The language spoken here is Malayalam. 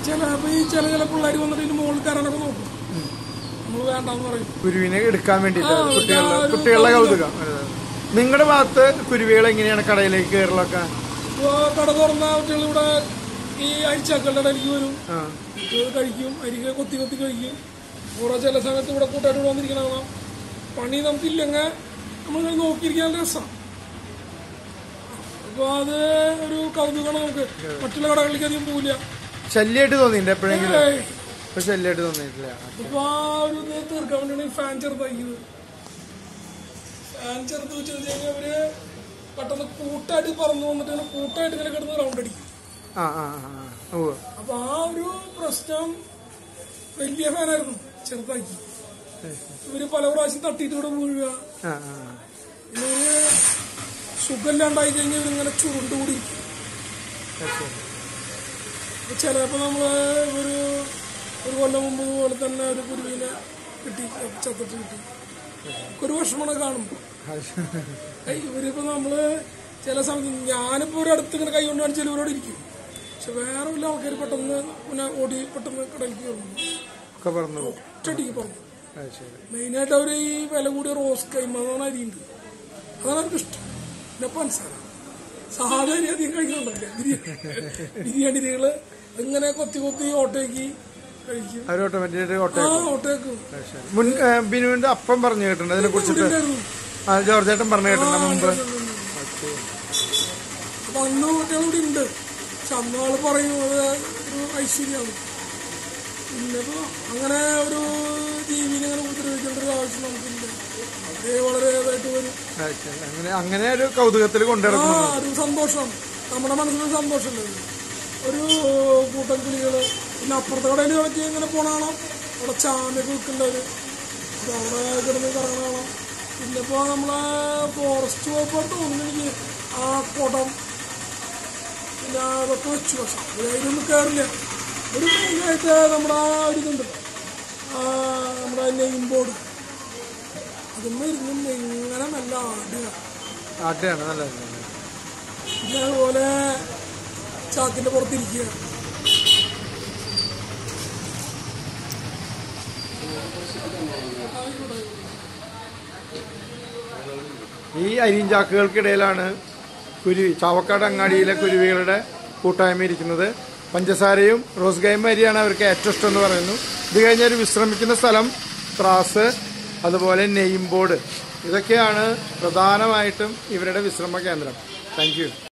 ചില പിള്ളേർ വന്നിട്ട് മുകളിൽ കയറാനൊക്കെ നോക്കും. നമ്മൾ വേണ്ടെന്ന് പറയും. കുരുവിനെ എടുക്കാൻ വേണ്ടിട്ട് കുട്ടികളുടെ കൗതുകം. നിങ്ങളുടെ ഭാഗത്ത് കുരുവികൾ എങ്ങനെയാണ് കടയിലേക്ക് കയറലൊക്കെ? കട തുറന്ന കുട്ടികൾ ഇവിടെ ഈ അരിച്ചാക്കളുടെ ഇടയിലേക്ക് വരും, കഴിക്കും, അരികെ കൊത്തി കഴിക്കും. ഓരോ ചില സമയത്ത് ഇവിടെ കൂട്ടായിട്ട് ഇവിടെ വന്നിരിക്കണ പണി നമുക്കില്ലെങ്കിൽ നമ്മൾ നോക്കിയിരിക്കാൻ രസമാണ്. അപ്പൊ അത് ഒരു കൗതുകമാണ് നമുക്ക്. മറ്റുള്ള കടകളിലേക്ക് അധികം പോവില്ല. ശല്യമായിട്ട് തോന്നിയില്ല എപ്പോഴെങ്കിലും? ശല്യമായിട്ട് തോന്നിയിട്ടില്ല. ഇപ്പൊ ആ ഒരു തീർക്കാൻ വേണ്ടിയാണ് ഫാൻ ചെറുതാക്കിയത്. ഫാൻ ചെറുത്ത് വെച്ച് കഴിഞ്ഞാൽ അവര് പെട്ടെന്ന് കൂട്ടായിട്ട് പറന്നു വന്നിട്ട് കൂട്ടായിട്ട് ഇങ്ങനെ കിടന്ന് റൗണ്ട് അടിക്കും. അപ്പൊ ആ ഒരു പ്രശ്നം വലിയ ഫാനായിരുന്നു, ചെറുതാക്കി. ഇവര് പല പ്രാവശ്യം തട്ടിയിട്ട് ഇവിടെ വീഴുക. ഇവര് സുഖമില്ലാണ്ടായി കഴിഞ്ഞാൽ ഇവരിങ്ങനെ ചുരുണ്ടുകൂടി. ചിലപ്പോ നമ്മള് ഒരു കൊല്ലം മുമ്പ് പോലെ തന്നെ ഒരു കുരുവിനെ കിട്ടി, ചത്തിട്ട് കിട്ടി. ഒരു വിഷമമാണ് കാണുമ്പോ. ഇവരിപ്പോ നമ്മള് ചില സമയത്ത് ഞാനിപ്പോ ഒരു അടുത്ത് ഇങ്ങനെ കൈ കൊണ്ട് കാണിച്ചാൽ ഇവരോട് ഇരിക്കും. പക്ഷെ വേറെ വല്ല ആൾക്കാർ പെട്ടെന്ന് പിന്നെ ഓടി പെട്ടെന്ന് കടലിലേക്ക് കയറുന്നു, ഒറ്റടിക്ക് പറഞ്ഞു. മെയിനായിട്ട് അവര് ഈ വില കൂടിയ റോസ് കൈമാറാണ് അരിയുണ്ട്, അതാണ് അവർക്ക് ഇഷ്ടം. പിന്നെ പഞ്ചസാര സാധാരണ അരി അധികം കഴിക്കുന്നുണ്ടല്ലേ, ബിരിയാണി അരികള് ഇങ്ങനെ കൊത്തി ഓട്ടേക്ക് കഴിക്കും. ഓട്ടേക്കും. ബിനുവിന്റെ അപ്പം പറഞ്ഞു കേട്ടിട്ടുണ്ട് അതിനെ കുറിച്ചിട്ട്? ജോർജ് ചേട്ടൻ പറഞ്ഞു കേട്ടിട്ടുണ്ട് മുമ്പ്. അപ്പൊ അന്ന് കുട്ടികളൂടെ ഉണ്ട്. പക്ഷെ അന്ന് ആള് പറയും അത് ഒരു ഐശ്വര്യമാണ്. പിന്നിപ്പോ അങ്ങനെ ഒരു ജീവിനെ ഇങ്ങനെ ഉപദ്രവിക്കേണ്ട ഒരു ആവശ്യം നമുക്കില്ല. അവരെ വളരെ ഇതായിട്ട് വരും. അങ്ങനെ ഒരു കൗതുകത്തിൽ കൊണ്ടുവരണം. ഒരു സന്തോഷം, നമ്മുടെ മനസ്സിലൊരു സന്തോഷമല്ലേ. ഒരു കൂട്ടം കിളികള്. പിന്നെ അപ്പുറത്തെ കടയിൽ കളിച്ച് ഇങ്ങനെ പോണാണോ അവിടെ ചാമയൊക്കെ വിൽക്കേണ്ടവര്, അപ്പൊ അവിടെ കിടന്ന് കറങ്ങണോ. പിന്നെ ഇപ്പൊ നമ്മളെ ഫോറസ്റ്റ് പോയപ്പോൾ തോന്നുന്നു എനിക്ക് ആ കോട്ടം പിന്നെ അതൊക്കെ വെച്ചു. പക്ഷെ അതിലൊന്നും കയറില്ല. ഒരു മെയിനായിട്ട് നമ്മുടെ ആ ഒരു ഇതുണ്ട്, നമ്മുടെ നെയിം ബോർഡ്, അതുമ്മ ഇരുന്ന് ഇങ്ങനെ നല്ല ആടുകയാണ്. പിന്നെ അതുപോലെ ചാക്കിന്റെ പുറത്തിരിക്കുക. ഈ അരിഞ്ചാക്കുകൾക്കിടയിലാണ് ചാവക്കാട് അങ്ങാടിയിലെ കുരുവികളുടെ കൂട്ടായ്മ ഇരിക്കുന്നത്. പഞ്ചസാരയും റോസ് ഗൈമ അരിയാണ് അവർക്ക് ഏറ്റവും ഇഷ്ടം എന്ന് പറയുന്നു. ഇത് കഴിഞ്ഞാൽ വിശ്രമിക്കുന്ന സ്ഥലം, ത്രാസ്, അതുപോലെ നെയിം ബോർഡ്, ഇതൊക്കെയാണ് പ്രധാനമായിട്ടും ഇവരുടെ വിശ്രമ കേന്ദ്രം. Thank U.